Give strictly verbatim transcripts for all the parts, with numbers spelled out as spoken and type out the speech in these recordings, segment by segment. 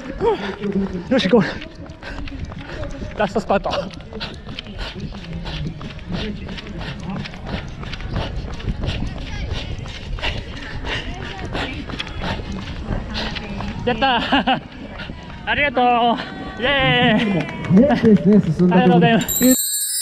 よしゴール。ラストスパート。やったーありがとう。イエーイ。 早いですね、進んだ。 ありがとうございます。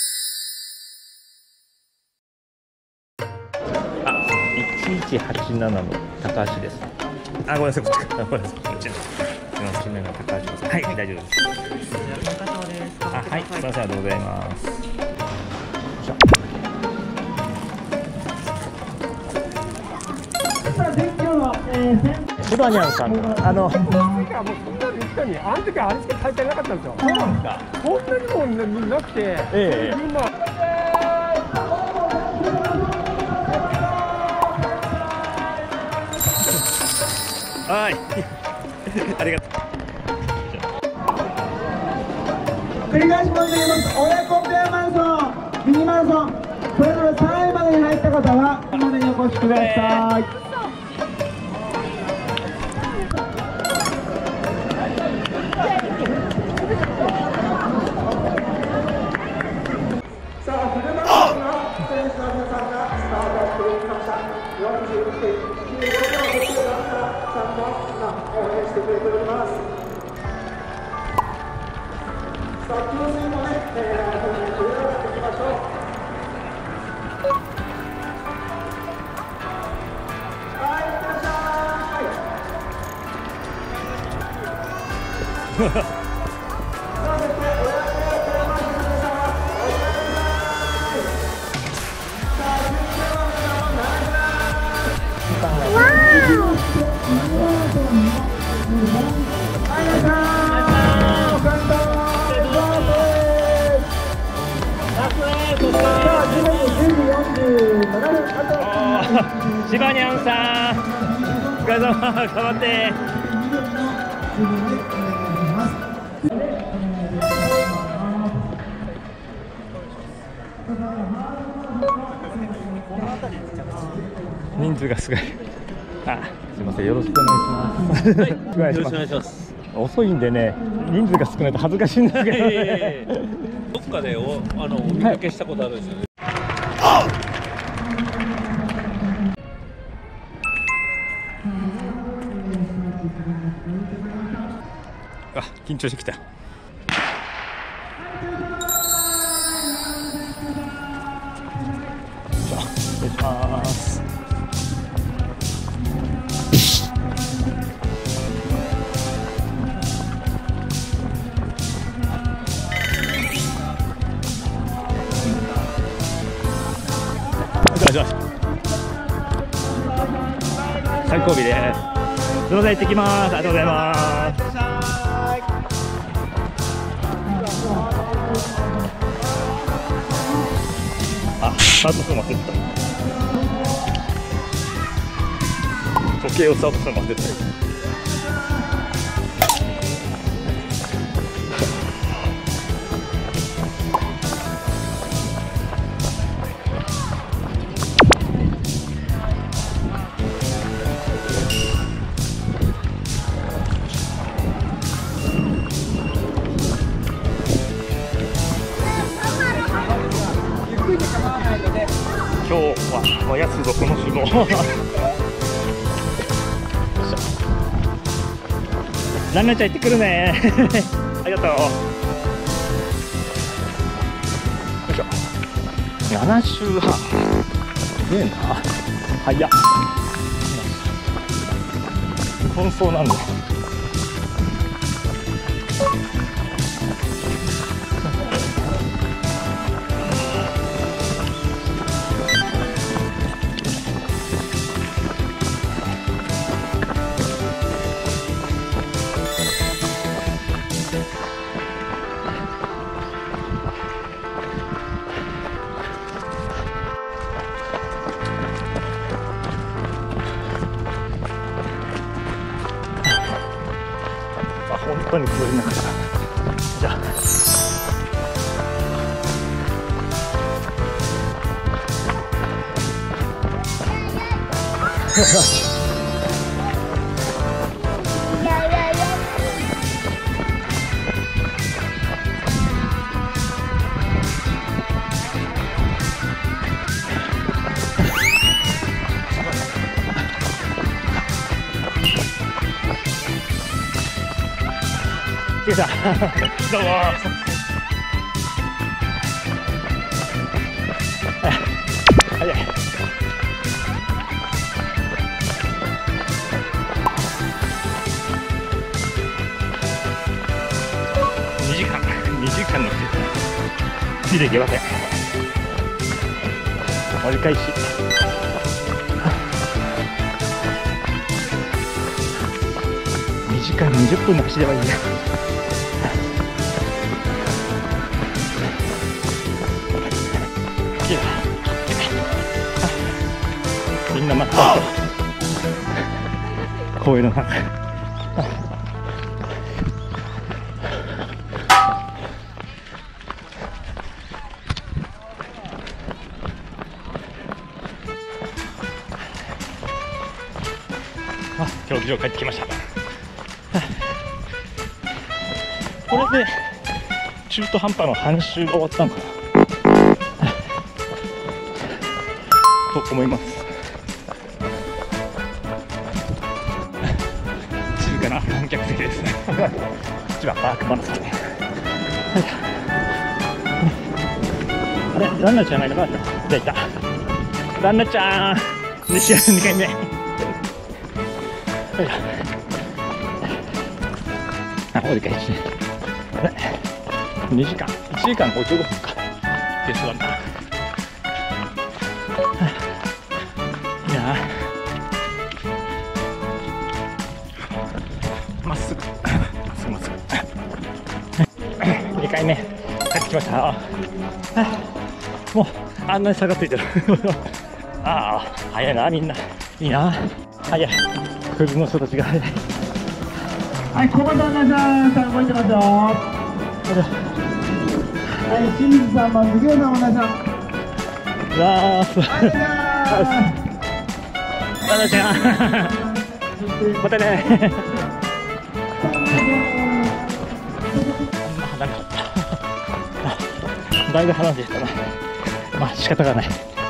あ、いちいちはちななの高橋です。あ、ごめんなさい、こっちか。ごめんなさい、こっち。今決めの高橋です。はい、大丈夫です。あ、はい、すみません、ありがとうございます。シバニャンさんのあの。 あの時はあれしか大体なかったんですよ。 そうなんですか。 そんなにもなくて、 ええ。 今。 はい。ありがとう。 繰り返し申し上げます。親子ペアマラソン、ミニマラソン、それぞれさんいまでに入った方はここまでにお越しください。 シバニャンさん、お疲れ様、頑張って。人数がすごい。あ、すみません、よろしくお願いします。はい、よろしくお願いします。遅いんでね、人数が少ないと恥ずかしいんですけど、ね。 どっかでおあのお見かけしたことあるんですよね。 はい、あ、緊張してきた。失礼します。最後尾です。すみません、行ってきます。ありがとうございます。あ、スタートするの忘れてた。時計をスタートするの忘れてた。今日は燃やすぞこの脂肪。ランナちゃん行ってくるね。ありがとう。よいしょ。なな周半。すげえな。早っ。奔走なんだ。本当にこれなかった。じゃあ来た。どうも。早い。にじかん、にじかんのついていけません。折り返し。にじかんにじゅっぷんの走ればいいね。みんな待って公園の中。あ、競技場帰ってきました。これで中途半端の半周が終わったのかなと思います。静かな観客席ですね。こっちはパークマラソン。あれ、ランナーちゃんがいなかった。じゃあいた。ランナーちゃん、に試合にかいめ。あ、折り返し。にじかん、いちじかんごじゅうごふんか。ベストワンだ。いやまっすぐ、まっすぐまっすぐ。にかいめ、帰ってきました。もう、あんなに差がついてる。ああ、早いな、みんな。いいな。早い。クルーの人たちが早い。 はい、小畑さん、さん動いてますよ。はい、清水さんも杉浦さんも皆さん。 ラース。ラナちゃん。またね。なんか。だいぶ話でしたな。まあ、仕方がない。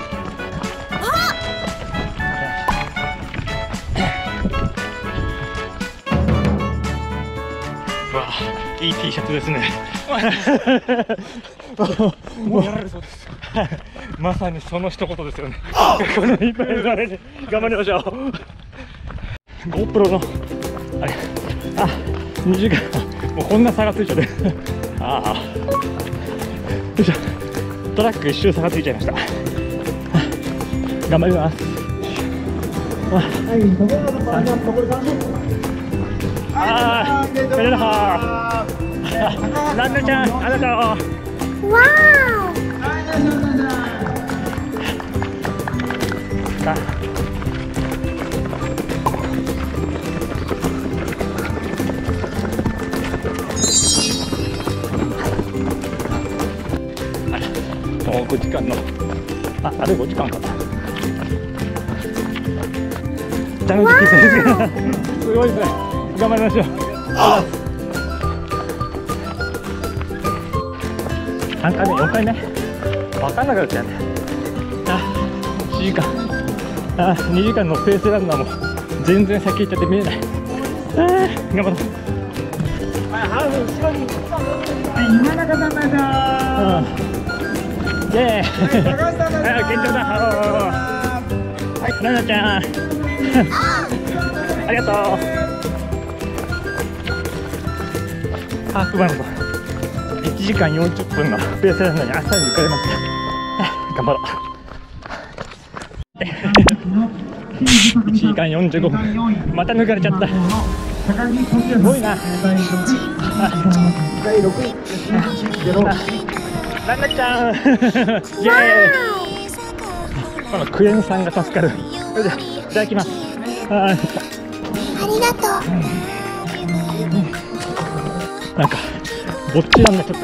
いい T シャツですね。もうやられそうです。まさにその一言ですよね。この一杯のあれで頑張りましょう。GoPro のあれ、あ、にじかん、もうこんな差がついちゃって。ああ、よいしょ。トラック一周差がついちゃいました。頑張ります。 はい、そこまで残りさんじゅっぷん。 ああ、ペレラハー。ランナちゃん、ありがとう。わー。もうごじかんの、あ、あれごじかんかな。ダメですね。すごいですね。頑張りましょう。さんかいめ、よんかいめ分かんなくなっちゃうね。あ、いちじかん、あ、にじかんのペースランナーも全然先行っちゃって見えない。あ、頑張ろう。 はい、今中さんまだ。 イェーイ。はい、健太さん、はい、ラナちゃん。ありがとう。ハーフマラソンいちじかんよんじゅっぷんのペースランナーに朝に抜かれました。頑張ろう。いちじかんよんじゅうごふん、また抜かれちゃった。すごいな。ランナちゃん、イエーイ。このクエンさんが助かる。いただきます。ありがとう。 なんかぼっちなんだ、ちょっ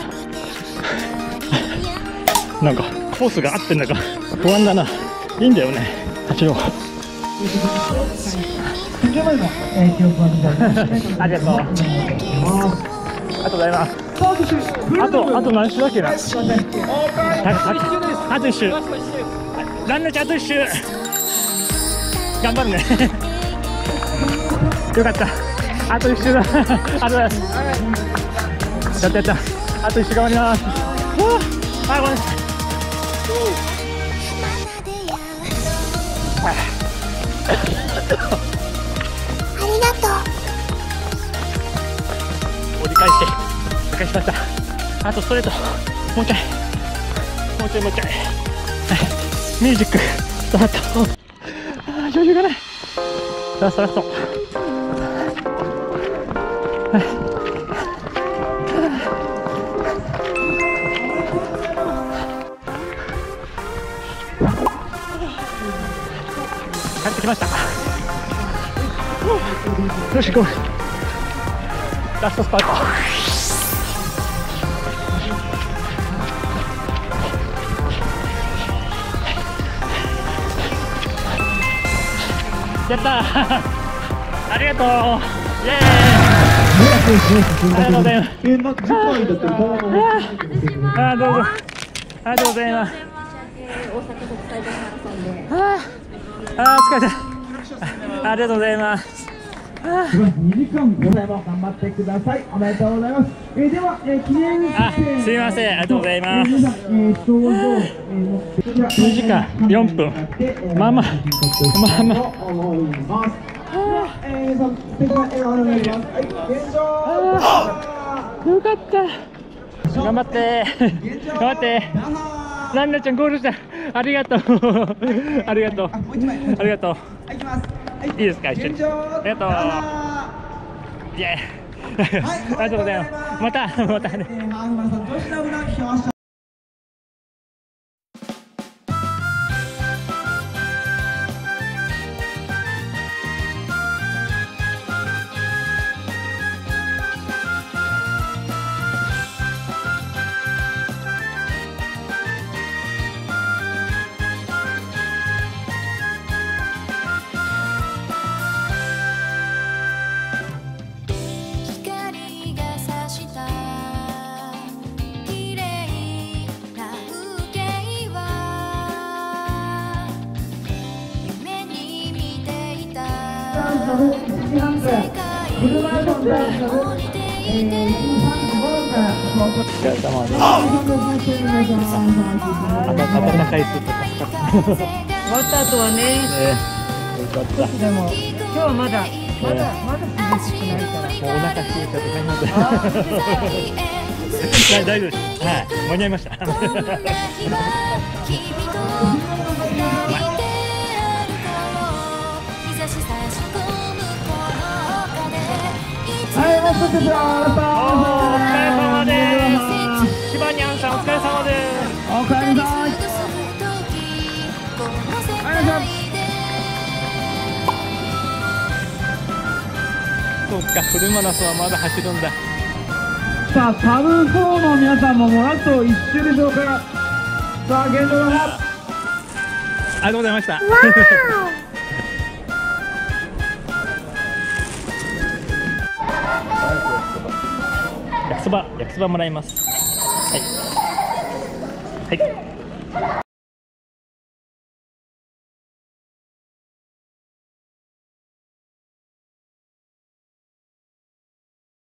となんかコースが合ってんだか不安だな。いいんだよね、走ろう。ありがとう。ありがとうございます。あとあと何周だっけな。あと一周。ランナーちゃんあと一周。頑張るね。よかった。あと一周だ。ありがとうございます。 やったやった。あと一周頑張ります。あ、ごめんなさい。 ありがとう。 折り返して折り返しました。あとストレート、もうちょいもうちょいもうちょい。はい、ミュージックスタート。あー、余裕がない。ラストラスト。はい、帰ってきました。よし、ゴール。ラストスパート。やったーありがとう。イエーイ。ありがとうございます。あー、どうぞ。ありがとうございます。 大阪国際マラソンで。 あー、あー、疲れた。ありがとうございます。 にじかんございます。頑張ってください。おめでとうございます。えー、では、えー、記念あ、すみません、ありがとうございます。 えー、登場、えー、 にじかんよんぷん。まあまあ、まあまあ。 思います。えー、その素敵な笑顔でお願いします。はい、現状。 よかった。頑張って。頑張って。ランナちゃんゴールした。ありがとう。ありがとう。ありがとう。 はい、行きます。 いいですか、一緒に。ありがとう。イエーイ。ありがとうございます。また、またね。 えー、ハーフマラソン女子の部の表彰。 光が差した綺麗な風景は夢に見ていた世界を降りていてお疲れ様です。温かいスープ助かった。 終わった後はね、 ね、よかった。 でも今日はまだまだまだ涼しくないから。 もうお腹冷えちゃって大変なんで。大大丈夫です。はい、間に合いました。 君と二人で歩こう日差し差し込むこの風はい、ラストですよ。 お疲れ様です。シバニャンさんお疲れ様です。 おかえりなさい。 そうか、フルマラソンはまだ走るんだ。 さあ、サブフォーの皆さんももうあと一周でしょうか。さあ、現状は。 ありがとうございました。焼きそば、焼きそばもらいます。はい。はい。